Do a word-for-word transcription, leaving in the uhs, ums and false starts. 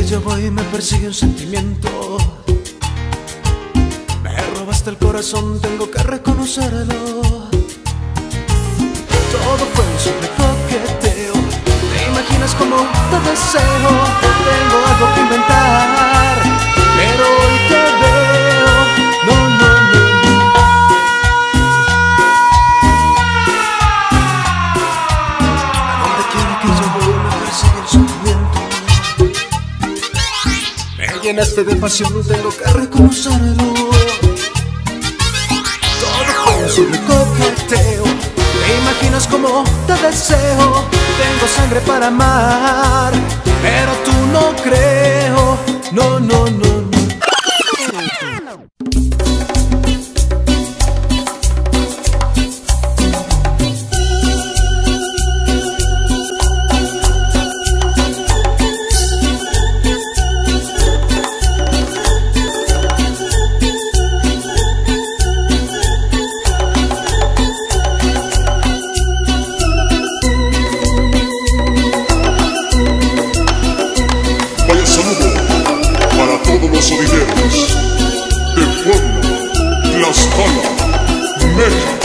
que yo voy me persigue un sentimiento. Me robaste el corazón, tengo que reconocerlo. Todo fue un simple coqueteo. ¿Te imaginas cómo te deseo? Tengo algo que inventar, pero hoy te veo. No, no, no, no. A donde quiera que yo voy me persigue el sentimiento. Me llenaste de pasión, tengo que reconocerlo. Todo fue un simple coqueteo. ¿Te imaginas cómo te deseo? Tengo sangre para amar, pero tú no creo. No, no, no, no. Los sonideros de Puebla, Tlaxcala, México.